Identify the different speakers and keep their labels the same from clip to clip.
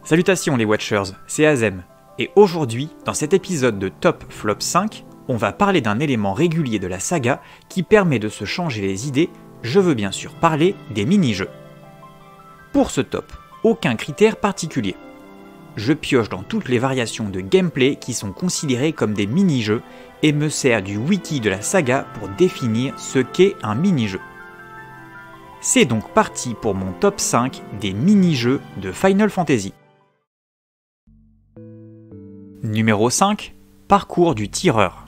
Speaker 1: Salutations les Watchers, c'est Azem, et aujourd'hui, dans cet épisode de Top Flop 5, on va parler d'un élément régulier de la saga qui permet de se changer les idées, je veux bien sûr parler des mini-jeux. Pour ce top, aucun critère particulier. Je pioche dans toutes les variations de gameplay qui sont considérées comme des mini-jeux et me sers du wiki de la saga pour définir ce qu'est un mini-jeu. C'est donc parti pour mon top 5 des mini-jeux de Final Fantasy. Numéro 5, parcours du tireur.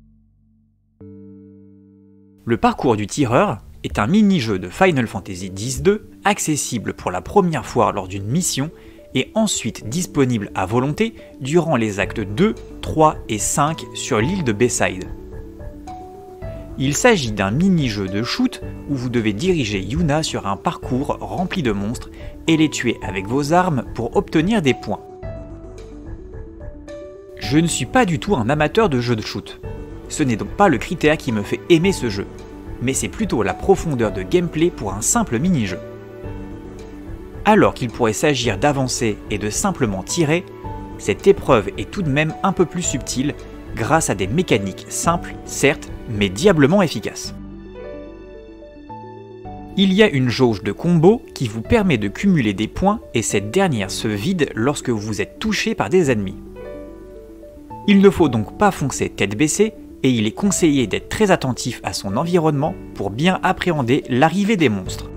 Speaker 1: Le parcours du tireur est un mini-jeu de Final Fantasy X-2 accessible pour la première fois lors d'une mission et ensuite disponible à volonté durant les actes 2, 3 et 5 sur l'île de Bayside. Il s'agit d'un mini-jeu de shoot où vous devez diriger Yuna sur un parcours rempli de monstres et les tuer avec vos armes pour obtenir des points. Je ne suis pas du tout un amateur de jeux de shoot. Ce n'est donc pas le critère qui me fait aimer ce jeu, mais c'est plutôt la profondeur de gameplay pour un simple mini-jeu. Alors qu'il pourrait s'agir d'avancer et de simplement tirer, cette épreuve est tout de même un peu plus subtile grâce à des mécaniques simples, certes, mais diablement efficaces. Il y a une jauge de combo qui vous permet de cumuler des points et cette dernière se vide lorsque vous êtes touché par des ennemis. Il ne faut donc pas foncer tête baissée et il est conseillé d'être très attentif à son environnement pour bien appréhender l'arrivée des monstres.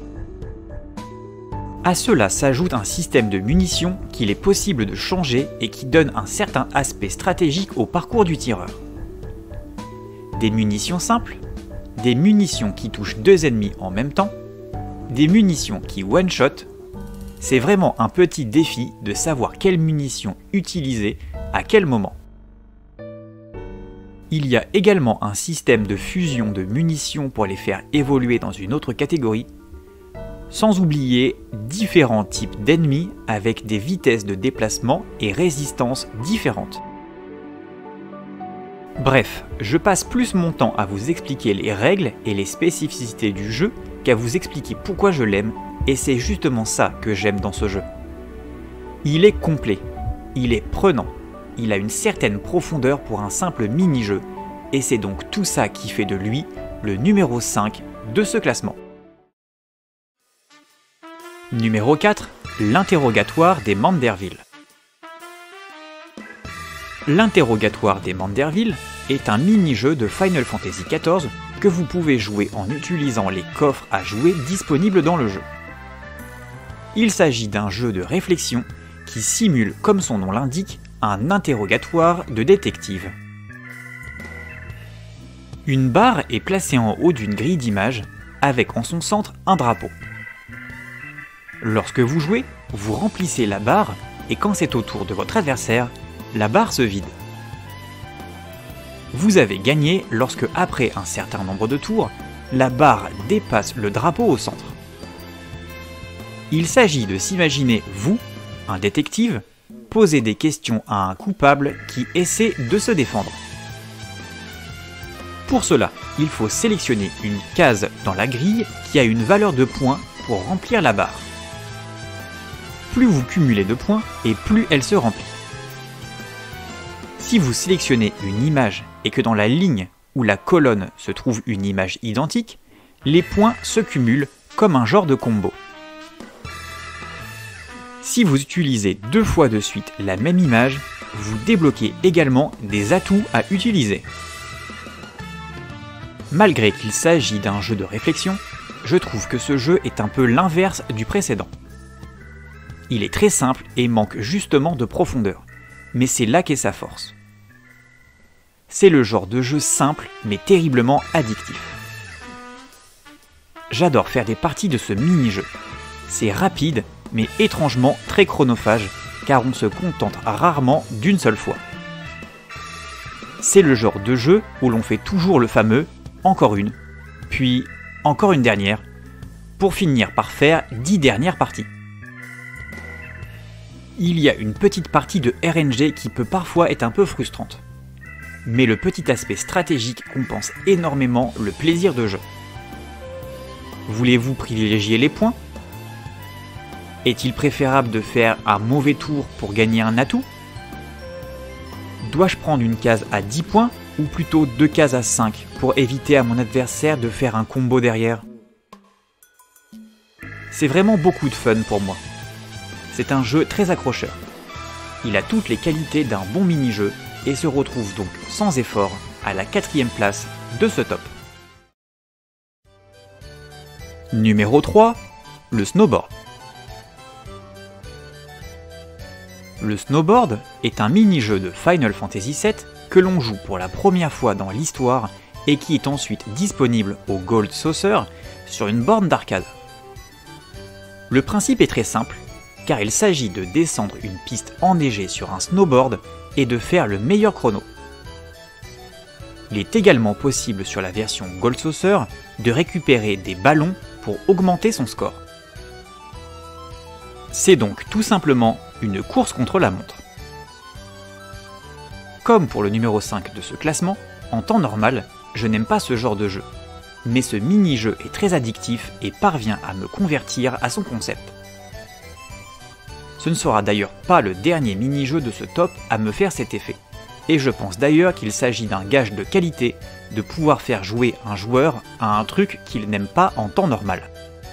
Speaker 1: À cela s'ajoute un système de munitions qu'il est possible de changer et qui donne un certain aspect stratégique au parcours du tireur. Des munitions simples, des munitions qui touchent deux ennemis en même temps, des munitions qui one-shot. C'est vraiment un petit défi de savoir quelle munition utiliser à quel moment. Il y a également un système de fusion de munitions pour les faire évoluer dans une autre catégorie, sans oublier différents types d'ennemis avec des vitesses de déplacement et résistances différentes. Bref, je passe plus mon temps à vous expliquer les règles et les spécificités du jeu qu'à vous expliquer pourquoi je l'aime, et c'est justement ça que j'aime dans ce jeu. Il est complet, il est prenant, il a une certaine profondeur pour un simple mini-jeu, et c'est donc tout ça qui fait de lui le numéro 5 de ce classement. Numéro 4, l'interrogatoire des Manderville. L'interrogatoire des Manderville est un mini-jeu de Final Fantasy XIV que vous pouvez jouer en utilisant les coffres à jouer disponibles dans le jeu. Il s'agit d'un jeu de réflexion qui simule, comme son nom l'indique, un interrogatoire de détective. Une barre est placée en haut d'une grille d'images, avec en son centre un drapeau. Lorsque vous jouez, vous remplissez la barre, et quand c'est au tour de votre adversaire, la barre se vide. Vous avez gagné lorsque, après un certain nombre de tours, la barre dépasse le drapeau au centre. Il s'agit de s'imaginer, vous, un détective, poser des questions à un coupable qui essaie de se défendre. Pour cela, il faut sélectionner une case dans la grille qui a une valeur de points pour remplir la barre. Plus vous cumulez de points et plus elle se remplit. Si vous sélectionnez une image et que dans la ligne ou la colonne se trouve une image identique, les points se cumulent comme un genre de combo. Si vous utilisez deux fois de suite la même image, vous débloquez également des atouts à utiliser. Malgré qu'il s'agit d'un jeu de réflexion, je trouve que ce jeu est un peu l'inverse du précédent. Il est très simple et manque justement de profondeur, mais c'est là qu'est sa force. C'est le genre de jeu simple mais terriblement addictif. J'adore faire des parties de ce mini-jeu. C'est rapide mais étrangement très chronophage car on se contente rarement d'une seule fois. C'est le genre de jeu où l'on fait toujours le fameux « encore une », puis « encore une dernière », pour finir par faire 10 dernières parties. Il y a une petite partie de RNG qui peut parfois être un peu frustrante. Mais le petit aspect stratégique compense énormément le plaisir de jeu. Voulez-vous privilégier les points ? Est-il préférable de faire un mauvais tour pour gagner un atout? Dois-je prendre une case à 10 points ou plutôt 2 cases à 5 pour éviter à mon adversaire de faire un combo derrière? C'est vraiment beaucoup de fun pour moi. C'est un jeu très accrocheur. Il a toutes les qualités d'un bon mini-jeu et se retrouve donc sans effort à la 4e place de ce top. Numéro 3, le snowboard. Le snowboard est un mini-jeu de Final Fantasy VII que l'on joue pour la première fois dans l'histoire et qui est ensuite disponible au Gold Saucer sur une borne d'arcade. Le principe est très simple, car il s'agit de descendre une piste enneigée sur un snowboard et de faire le meilleur chrono. Il est également possible sur la version Gold Saucer de récupérer des ballons pour augmenter son score. C'est donc tout simplement une course contre la montre. Comme pour le numéro 5 de ce classement, en temps normal, je n'aime pas ce genre de jeu. Mais ce mini-jeu est très addictif et parvient à me convertir à son concept. Ce ne sera d'ailleurs pas le dernier mini-jeu de ce top à me faire cet effet. Et je pense d'ailleurs qu'il s'agit d'un gage de qualité de pouvoir faire jouer un joueur à un truc qu'il n'aime pas en temps normal.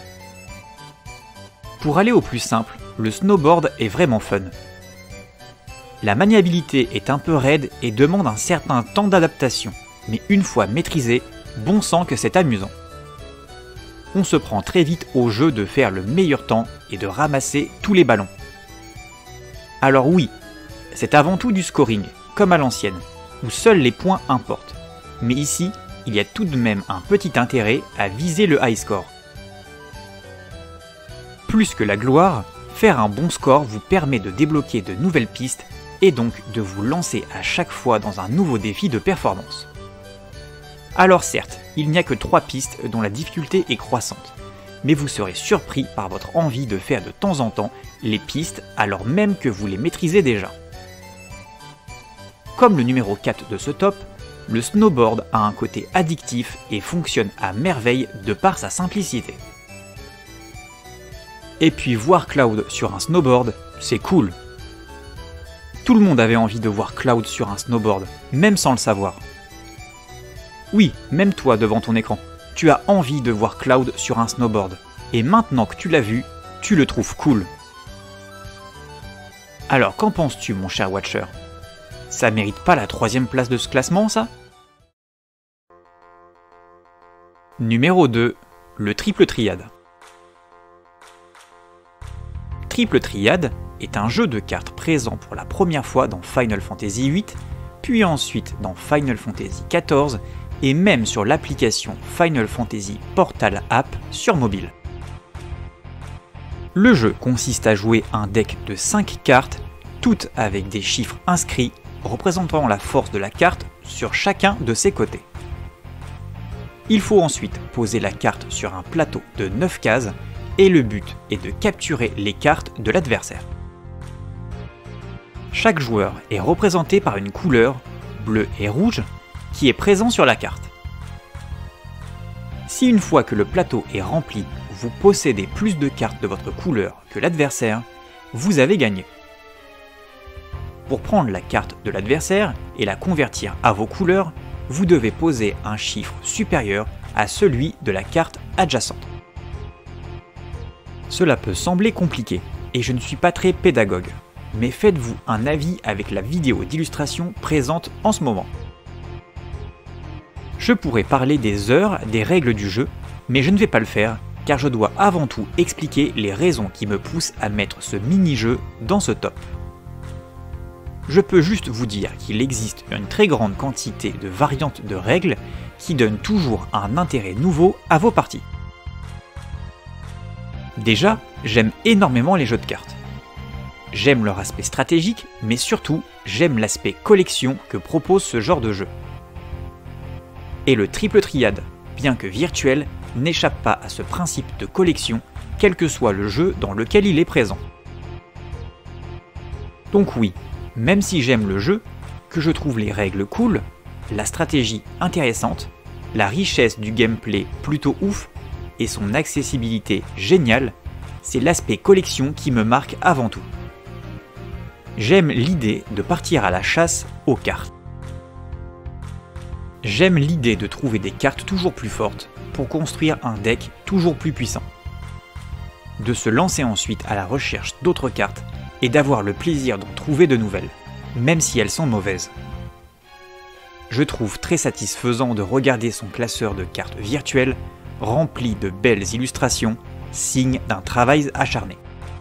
Speaker 1: Pour aller au plus simple, le snowboard est vraiment fun. La maniabilité est un peu raide et demande un certain temps d'adaptation, mais une fois maîtrisé, bon sang que c'est amusant. On se prend très vite au jeu de faire le meilleur temps et de ramasser tous les ballons. Alors oui, c'est avant tout du scoring, comme à l'ancienne, où seuls les points importent. Mais ici, il y a tout de même un petit intérêt à viser le high score. Plus que la gloire, faire un bon score vous permet de débloquer de nouvelles pistes et donc de vous lancer à chaque fois dans un nouveau défi de performance. Alors certes, il n'y a que 3 pistes dont la difficulté est croissante, mais vous serez surpris par votre envie de faire de temps en temps les pistes alors même que vous les maîtrisez déjà. Comme le numéro 4 de ce top, le snowboard a un côté addictif et fonctionne à merveille de par sa simplicité. Et puis voir Cloud sur un snowboard, c'est cool. Tout le monde avait envie de voir Cloud sur un snowboard, même sans le savoir. Oui, même toi devant ton écran, tu as envie de voir Cloud sur un snowboard. Et maintenant que tu l'as vu, tu le trouves cool. Alors qu'en penses-tu mon cher Watcher? Ça mérite pas la 3e place de ce classement ça? Numéro 2, le triple triade. Triple Triade est un jeu de cartes présent pour la première fois dans Final Fantasy VIII, puis ensuite dans Final Fantasy XIV et même sur l'application Final Fantasy Portal App sur mobile. Le jeu consiste à jouer un deck de 5 cartes, toutes avec des chiffres inscrits représentant la force de la carte sur chacun de ses côtés. Il faut ensuite poser la carte sur un plateau de 9 cases et le but est de capturer les cartes de l'adversaire. Chaque joueur est représenté par une couleur, bleu et rouge, qui est présent sur la carte. Si une fois que le plateau est rempli, vous possédez plus de cartes de votre couleur que l'adversaire, vous avez gagné. Pour prendre la carte de l'adversaire et la convertir à vos couleurs, vous devez poser un chiffre supérieur à celui de la carte adjacente. Cela peut sembler compliqué, et je ne suis pas très pédagogue, mais faites-vous un avis avec la vidéo d'illustration présente en ce moment. Je pourrais parler des heures des règles du jeu, mais je ne vais pas le faire, car je dois avant tout expliquer les raisons qui me poussent à mettre ce mini-jeu dans ce top. Je peux juste vous dire qu'il existe une très grande quantité de variantes de règles qui donnent toujours un intérêt nouveau à vos parties. Déjà, j'aime énormément les jeux de cartes. J'aime leur aspect stratégique, mais surtout, j'aime l'aspect collection que propose ce genre de jeu. Et le triple triade, bien que virtuel, n'échappe pas à ce principe de collection, quel que soit le jeu dans lequel il est présent. Donc oui, même si j'aime le jeu, que je trouve les règles cool, la stratégie intéressante, la richesse du gameplay plutôt ouf, et son accessibilité géniale, c'est l'aspect collection qui me marque avant tout. J'aime l'idée de partir à la chasse aux cartes. J'aime l'idée de trouver des cartes toujours plus fortes pour construire un deck toujours plus puissant. De se lancer ensuite à la recherche d'autres cartes et d'avoir le plaisir d'en trouver de nouvelles, même si elles sont mauvaises. Je trouve très satisfaisant de regarder son classeur de cartes virtuelles rempli de belles illustrations, signe d'un travail acharné.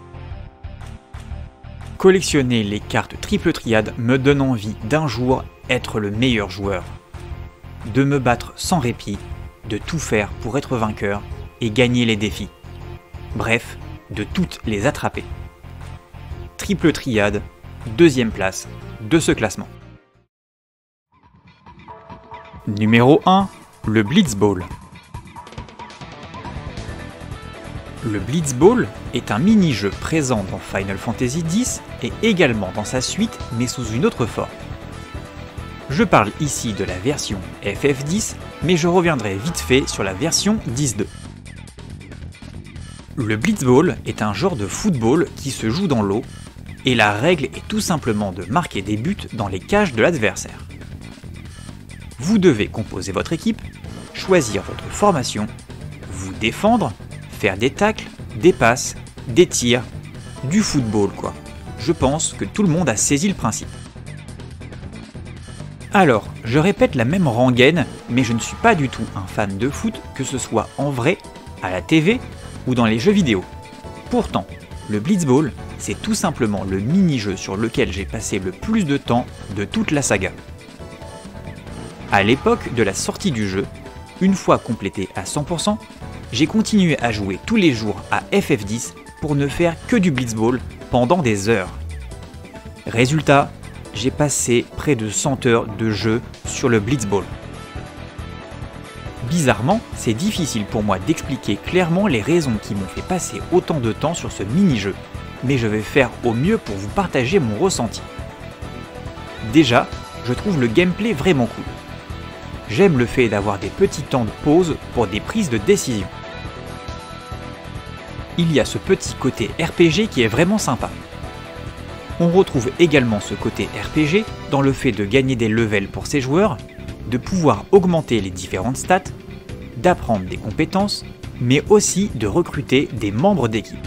Speaker 1: Collectionner les cartes triple triade me donne envie d'un jour être le meilleur joueur, de me battre sans répit, de tout faire pour être vainqueur et gagner les défis. Bref, de toutes les attraper. Triple triade, deuxième place de ce classement. Numéro 1, le Blitzball. Le Blitzball est un mini-jeu présent dans Final Fantasy X et également dans sa suite, mais sous une autre forme. Je parle ici de la version FF10, mais je reviendrai vite fait sur la version 10.2. Le Blitzball est un genre de football qui se joue dans l'eau, et la règle est tout simplement de marquer des buts dans les cages de l'adversaire. Vous devez composer votre équipe, choisir votre formation, vous défendre, faire des tacles, des passes, des tirs, du football quoi. Je pense que tout le monde a saisi le principe. Alors, je répète la même rengaine, mais je ne suis pas du tout un fan de foot, que ce soit en vrai, à la TV ou dans les jeux vidéo. Pourtant, le Blitzball, c'est tout simplement le mini-jeu sur lequel j'ai passé le plus de temps de toute la saga. À l'époque de la sortie du jeu, une fois complété à 100%, j'ai continué à jouer tous les jours à FF10 pour ne faire que du Blitzball pendant des heures. Résultat, j'ai passé près de 100 heures de jeu sur le Blitzball. Bizarrement, c'est difficile pour moi d'expliquer clairement les raisons qui m'ont fait passer autant de temps sur ce mini-jeu, mais je vais faire au mieux pour vous partager mon ressenti. Déjà, je trouve le gameplay vraiment cool. J'aime le fait d'avoir des petits temps de pause pour des prises de décision. Il y a ce petit côté RPG qui est vraiment sympa. On retrouve également ce côté RPG dans le fait de gagner des levels pour ses joueurs, de pouvoir augmenter les différentes stats, d'apprendre des compétences, mais aussi de recruter des membres d'équipe.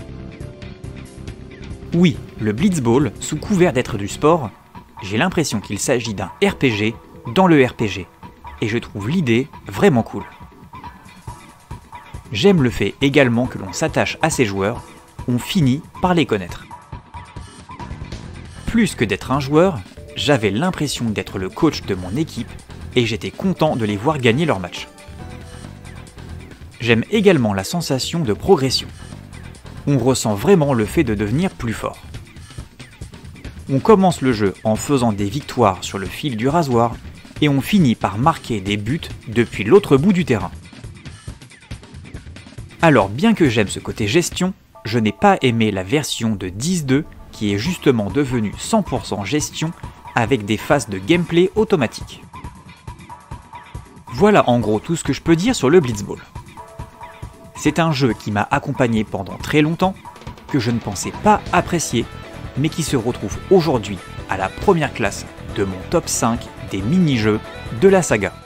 Speaker 1: Oui, le Blitzball, sous couvert d'être du sport, j'ai l'impression qu'il s'agit d'un RPG dans le RPG, et je trouve l'idée vraiment cool. J'aime le fait également que l'on s'attache à ses joueurs, on finit par les connaître. Plus que d'être un joueur, j'avais l'impression d'être le coach de mon équipe et j'étais content de les voir gagner leur match. J'aime également la sensation de progression. On ressent vraiment le fait de devenir plus fort. On commence le jeu en faisant des victoires sur le fil du rasoir et on finit par marquer des buts depuis l'autre bout du terrain. Alors bien que j'aime ce côté gestion, je n'ai pas aimé la version de 10.2 qui est justement devenue 100% gestion avec des phases de gameplay automatiques. Voilà en gros tout ce que je peux dire sur le Blitzball. C'est un jeu qui m'a accompagné pendant très longtemps, que je ne pensais pas apprécier, mais qui se retrouve aujourd'hui à la première classe de mon top 5 des mini-jeux de la saga.